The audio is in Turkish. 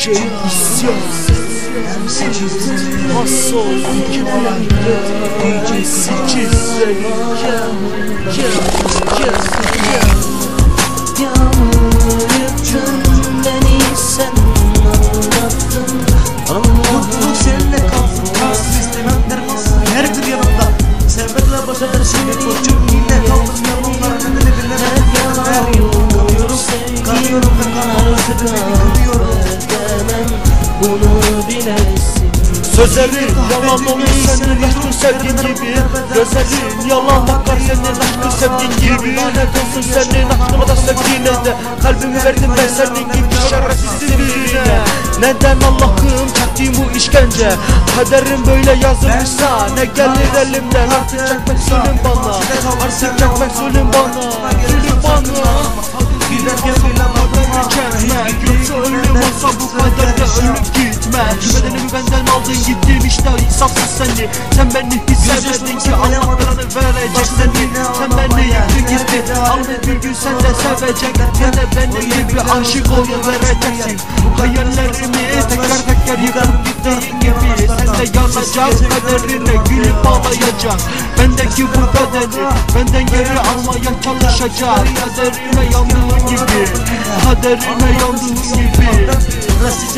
DJ isyan Hassol 2024 DJ 8 Yağmur yıktın beni, sen anlattın. Mutluluk seninle kalsın, kalsın istemem dermansın her gün yanımda. Sevmekle baş edersin hep koçum, yine kaldım yanımlar. Her yolun kanıyorum ve kanarım sebebini kırıyorum. Bunu bilesin. Sözlerin yalan olur senin aşkın sevdiğin gibi. Gözlerin yalan bakar senin aşkın sevdiğin gibi. Lanet olsun senin aklına da sevdiğine de. Kalbimi verdim ben senin gibi şerefsiz birine. Neden Allah'ım çektiğim bu işkence? Kaderim böyle yazılmışsa ne gelir elimden? Artık çekmek zulüm bana, artık çekmek zulüm bana, zulüm bana. Giderken bile bana geçme, yoksa ölüm olsa bu kadar da ölüp gitme. Bedenimi benden aldın gittin işte insafsız seni. Sen beni hiç sevmedin ki anlatlarını verecek seni. Sen beni yıktın gitti, aldı bir gün sen de sevecek. Sen de benim gibi aşık olup vereceksin. Hayallerimi teker yıkıp gittiğin gibi. Sen de yanacaksın kaderine gülüp ağlayacak. Bendeki bu bedeni benden geri almaya çalışacak. Kaderime yandığın gibi, kaderime yandığın gibi.